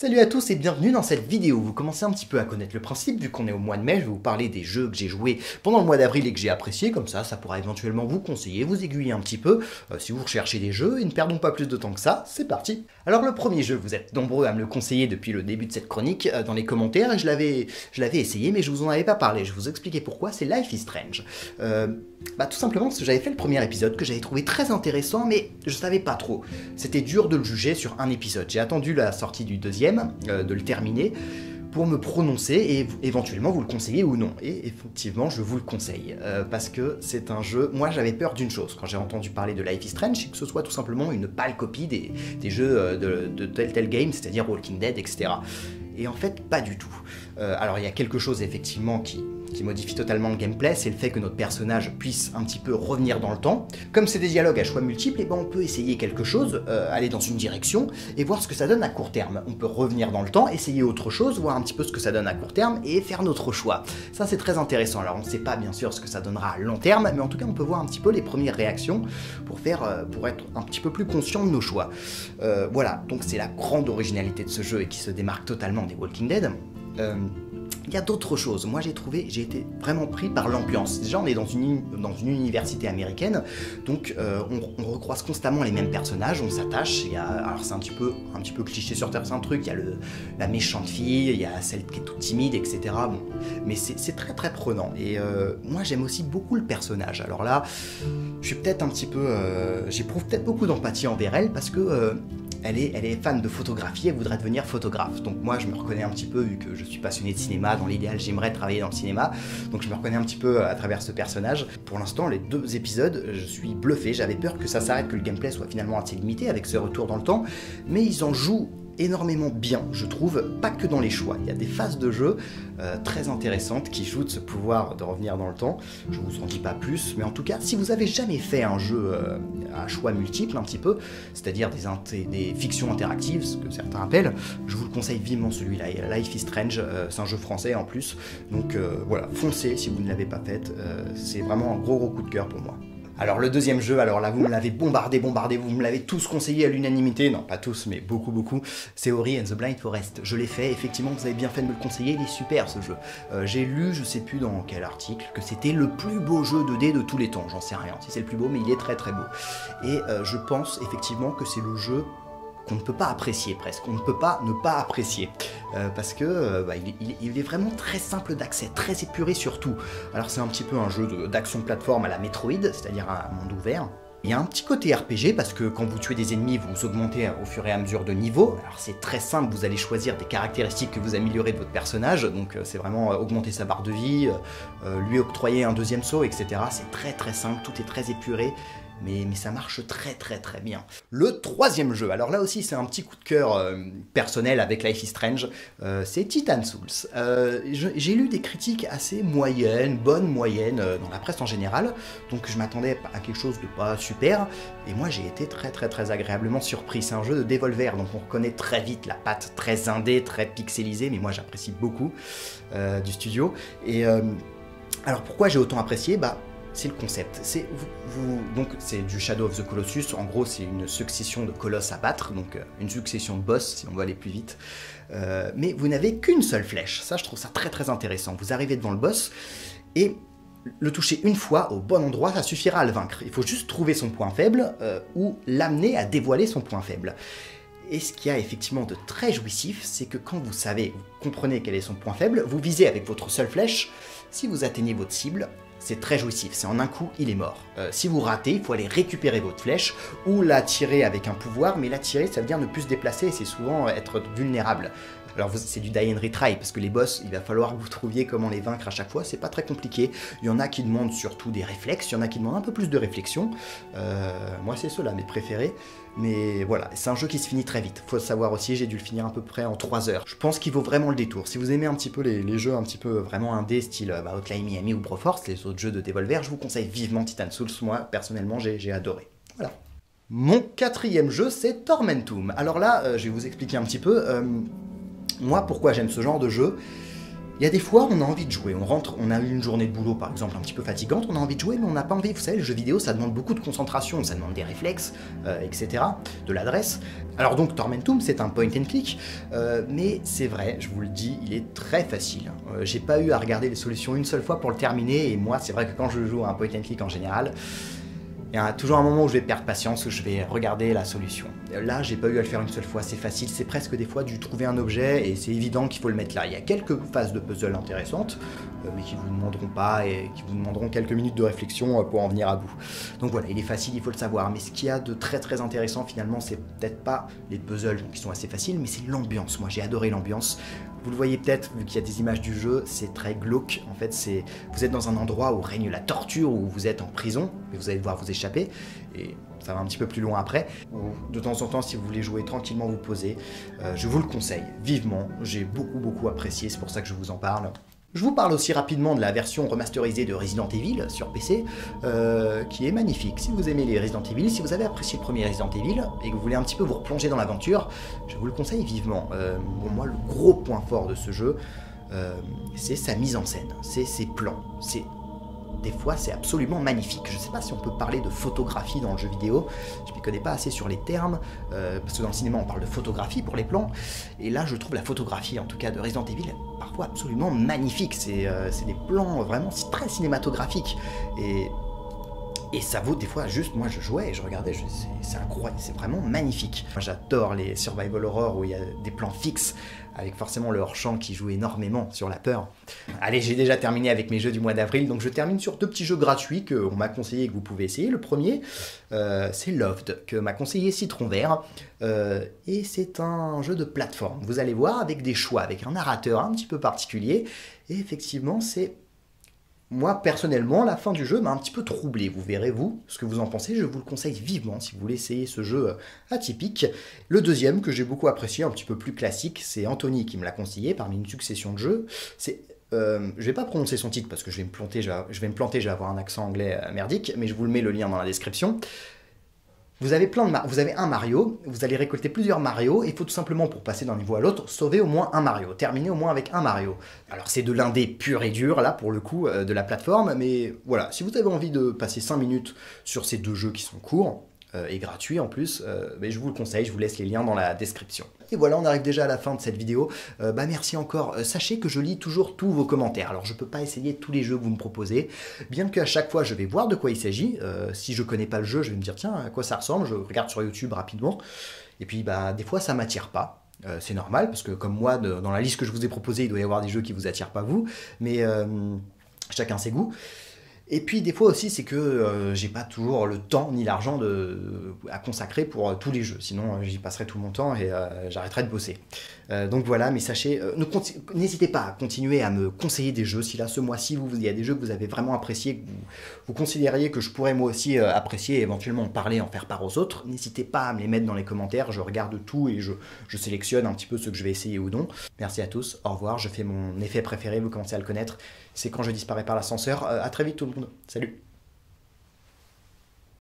Salut à tous et bienvenue dans cette vidéo. Vous commencez un petit peu à connaître le principe, vu qu'on est au mois de mai, je vais vous parler des jeux que j'ai joués pendant le mois d'avril et que j'ai appréciés, comme ça pourra éventuellement vous conseiller, vous aiguiller un petit peu, si vous recherchez des jeux, et ne perdons pas plus de temps que ça, c'est parti. Alors le premier jeu, vous êtes nombreux à me le conseiller depuis le début de cette chronique, dans les commentaires, et je l'avais essayé, mais je vous en avais pas parlé, je vais vous expliquer pourquoi, c'est Life is Strange. Tout simplement parce que j'avais fait le premier épisode, que j'avais trouvé très intéressant, mais je savais pas trop. C'était dur de le juger sur un épisode, j'ai attendu la sortie du deuxième, de le terminer, pour me prononcer et éventuellement vous le conseiller ou non. Et effectivement, je vous le conseille, parce que c'est un jeu... Moi, j'avais peur d'une chose quand j'ai entendu parler de Life is Strange, c'est que ce soit tout simplement une pâle copie des jeux de Telltale Games, c'est-à-dire Walking Dead, etc. Et en fait, pas du tout. Alors, il y a quelque chose, effectivement, qui modifie totalement le gameplay, c'est le fait que notre personnage puisse un petit peu revenir dans le temps. Comme c'est des dialogues à choix multiples, et on peut essayer quelque chose, aller dans une direction, et voir ce que ça donne à court terme. On peut revenir dans le temps, essayer autre chose, voir un petit peu ce que ça donne à court terme, et faire notre choix. Ça, c'est très intéressant. Alors, on ne sait pas, bien sûr, ce que ça donnera à long terme, mais en tout cas, on peut voir un petit peu les premières réactions pour être un petit peu plus conscient de nos choix. Voilà, donc c'est la grande originalité de ce jeu, et qui se démarque totalement des Walking Dead. Il y a d'autres choses. Moi, j'ai été vraiment pris par l'ambiance. Déjà, on est dans une université américaine, donc on recroise constamment les mêmes personnages, on s'attache. Alors c'est un petit peu cliché sur certains trucs. Il y a la méchante fille, il y a celle qui est toute timide, etc. Bon, mais c'est très très prenant. Et moi, j'aime aussi beaucoup le personnage. Alors là, je suis peut-être un petit peu, j'éprouve peut-être beaucoup d'empathie envers elle parce que elle est fan de photographie, elle voudrait devenir photographe. Donc moi, je me reconnais un petit peu, vu que je suis passionné de cinéma, dans l'idéal, j'aimerais travailler dans le cinéma. Donc je me reconnais un petit peu à travers ce personnage. Pour l'instant, les 2 épisodes, je suis bluffé. J'avais peur que ça s'arrête, que le gameplay soit finalement assez limité avec ce retour dans le temps. Mais ils en jouent énormément bien, je trouve, pas que dans les choix. Il y a des phases de jeu très intéressantes qui jouent de ce pouvoir de revenir dans le temps. Je vous en dis pas plus, mais en tout cas, si vous avez jamais fait un jeu à choix multiples un petit peu, c'est-à-dire des fictions interactives, ce que certains appellent, je vous le conseille vivement celui-là. Life is Strange, c'est un jeu français en plus, donc voilà, foncez si vous ne l'avez pas fait, c'est vraiment un gros coup de cœur pour moi. Alors le deuxième jeu, alors là vous me l'avez bombardé, vous me l'avez tous conseillé à l'unanimité, non pas tous mais beaucoup, c'est Ori and the Blind Forest. Je l'ai fait, effectivement vous avez bien fait de me le conseiller, il est super ce jeu. J'ai lu, je sais plus dans quel article, que c'était le plus beau jeu 2D de tous les temps, j'en sais rien si c'est le plus beau mais il est très très beau. Et je pense effectivement que c'est le jeu qu'on ne peut pas apprécier presque, on ne peut pas ne pas apprécier, parce que il est vraiment très simple d'accès, très épuré surtout. Alors c'est un petit peu un jeu d'action plateforme à la Metroid, c'est-à-dire un monde ouvert. Il y a un petit côté RPG parce que quand vous tuez des ennemis, vous augmentez au fur et à mesure de niveau. Alors c'est très simple, vous allez choisir des caractéristiques que vous améliorez de votre personnage, donc c'est vraiment augmenter sa barre de vie, lui octroyer un deuxième saut, etc. C'est très très simple, tout est très épuré. Mais ça marche très bien. Le troisième jeu, alors là aussi c'est un petit coup de cœur personnel avec Life is Strange, c'est Titan Souls. J'ai lu des critiques assez moyennes, bonnes moyennes, dans la presse en général, donc je m'attendais à quelque chose de pas super, et moi j'ai été très agréablement surpris. C'est un jeu de Devolver, donc on reconnaît très vite la patte très indé, très pixelisée, mais moi j'apprécie beaucoup du studio. Et alors pourquoi j'ai autant apprécié ? C'est le concept. Donc c'est du Shadow of the Colossus. En gros, c'est une succession de colosses à battre, donc une succession de boss si on veut aller plus vite. Mais vous n'avez qu'une seule flèche. Ça, je trouve ça très intéressant. Vous arrivez devant le boss et le toucher une fois au bon endroit, ça suffira à le vaincre. Il faut juste trouver son point faible ou l'amener à dévoiler son point faible. Et ce qu'il y a effectivement de très jouissif, c'est que quand vous comprenez quel est son point faible, vous visez avec votre seule flèche. Si vous atteignez votre cible, c'est très jouissif, c'est en un coup, il est mort. Si vous ratez, il faut aller récupérer votre flèche ou la tirer avec un pouvoir, mais la tirer, ça veut dire ne plus se déplacer et c'est souvent être vulnérable. Alors c'est du die and retry, parce que les boss, il va falloir que vous trouviez comment les vaincre à chaque fois, c'est pas très compliqué. Il y en a qui demandent surtout des réflexes, il y en a qui demandent un peu plus de réflexion. Moi c'est ceux-là, mes préférés. Mais voilà, c'est un jeu qui se finit très vite. Faut le savoir aussi, j'ai dû le finir à peu près en 3 heures. Je pense qu'il vaut vraiment le détour. Si vous aimez un petit peu les jeux un petit peu vraiment indé, style Hotline Miami ou Broforce, les autres jeux de Devolver, je vous conseille vivement Titan Souls. Moi, personnellement, j'ai adoré. Voilà. Mon quatrième jeu, c'est Tormentum. Alors là, je vais vous expliquer un petit peu. Moi, pourquoi j'aime ce genre de jeu ? Il y a des fois, on a envie de jouer, on rentre, on a eu une journée de boulot par exemple un petit peu fatigante, on a envie de jouer mais on n'a pas envie, vous savez, le jeu vidéo ça demande beaucoup de concentration, ça demande des réflexes, etc., de l'adresse. Alors donc Tormentum c'est un point and click, mais c'est vrai, je vous le dis, il est très facile. J'ai pas eu à regarder les solutions une seule fois pour le terminer, et moi c'est vrai que quand je joue à un point and click en général, il y a toujours un moment où je vais perdre patience, où je vais regarder la solution. Là, j'ai pas eu à le faire une seule fois, c'est facile, c'est presque des fois du trouver un objet et c'est évident qu'il faut le mettre là. Il y a quelques phases de puzzle intéressantes, mais qui vous demanderont pas et qui vous demanderont quelques minutes de réflexion pour en venir à bout. Donc voilà, il est facile, il faut le savoir, mais ce qu'il y a de très très intéressant finalement, c'est peut-être pas les puzzles qui sont assez faciles, mais c'est l'ambiance. Moi, j'ai adoré l'ambiance. Vous le voyez peut-être, vu qu'il y a des images du jeu, c'est très glauque. En fait, vous êtes dans un endroit où règne la torture, où vous êtes en prison, et vous allez devoir vous échapper. Et ça va un petit peu plus loin après. De temps en temps, si vous voulez jouer tranquillement, vous posez. Je vous le conseille vivement. J'ai beaucoup apprécié, c'est pour ça que je vous en parle. Je vous parle aussi rapidement de la version remasterisée de Resident Evil sur PC, qui est magnifique. Si vous aimez les Resident Evil, si vous avez apprécié le premier Resident Evil, et que vous voulez un petit peu vous replonger dans l'aventure, je vous le conseille vivement. Pour moi, le gros point fort de ce jeu, c'est sa mise en scène, c'est ses plans, des fois, c'est absolument magnifique. Je ne sais pas si on peut parler de photographie dans le jeu vidéo. Je ne m'y connais pas assez sur les termes, parce que dans le cinéma, on parle de photographie pour les plans. Et là, je trouve la photographie, en tout cas de Resident Evil, parfois absolument magnifique. C'est des plans vraiment très cinématographiques. Et ça vaut des fois juste, moi je jouais et je regardais, c'est incroyable, c'est vraiment magnifique. Moi j'adore les survival horror où il y a des plans fixes, avec forcément le hors-champ qui joue énormément sur la peur. Allez, j'ai déjà terminé avec mes jeux du mois d'avril, donc je termine sur 2 petits jeux gratuits qu'on m'a conseillé et que vous pouvez essayer. Le premier, c'est Loved, que m'a conseillé Citron Vert, et c'est un jeu de plateforme. Vous allez voir, avec des choix, avec un narrateur un petit peu particulier, et effectivement c'est... Moi, personnellement, la fin du jeu m'a un petit peu troublé. Vous verrez, vous, ce que vous en pensez. Je vous le conseille vivement si vous voulez essayer ce jeu atypique. Le deuxième, que j'ai beaucoup apprécié, un petit peu plus classique, c'est Anthony qui me l'a conseillé parmi une succession de jeux. Je vais pas prononcer son titre parce que je vais me planter, je vais avoir un accent anglais merdique, mais je vous le mets le lien dans la description. Vous avez un Mario, vous allez récolter plusieurs Mario, et il faut tout simplement, pour passer d'un niveau à l'autre, sauver au moins un Mario, terminer au moins avec un Mario. Alors c'est de l'indé pur et dur, là, pour le coup, de la plateforme, mais voilà, si vous avez envie de passer 5 minutes sur ces 2 jeux qui sont courts, et gratuits en plus, mais je vous le conseille, je vous laisse les liens dans la description. Et voilà, on arrive déjà à la fin de cette vidéo. Merci encore. Sachez que je lis toujours tous vos commentaires. Alors je peux pas essayer tous les jeux que vous me proposez, bien qu'à chaque fois je vais voir de quoi il s'agit. Si je connais pas le jeu, je vais me dire tiens, à quoi ça ressemble, je regarde sur YouTube rapidement. Et puis des fois ça m'attire pas. C'est normal, parce que comme moi, dans la liste que je vous ai proposée, il doit y avoir des jeux qui vous attirent pas vous, mais chacun ses goûts. Et puis des fois aussi, c'est que j'ai pas toujours le temps ni l'argent à consacrer pour tous les jeux. Sinon, j'y passerai tout mon temps et j'arrêterai de bosser. Donc voilà, mais sachez, n'hésitez pas à continuer à me conseiller des jeux. Si là, ce mois-ci, il y a des jeux que vous avez vraiment appréciés, que vous considériez que je pourrais moi aussi apprécier et éventuellement en parler, en faire part aux autres, n'hésitez pas à me les mettre dans les commentaires. Je regarde tout et je sélectionne un petit peu ceux que je vais essayer ou non. Merci à tous, au revoir. Je fais mon effet préféré, vous commencez à le connaître. C'est quand je disparais par l'ascenseur. À très vite tout le monde. Salut.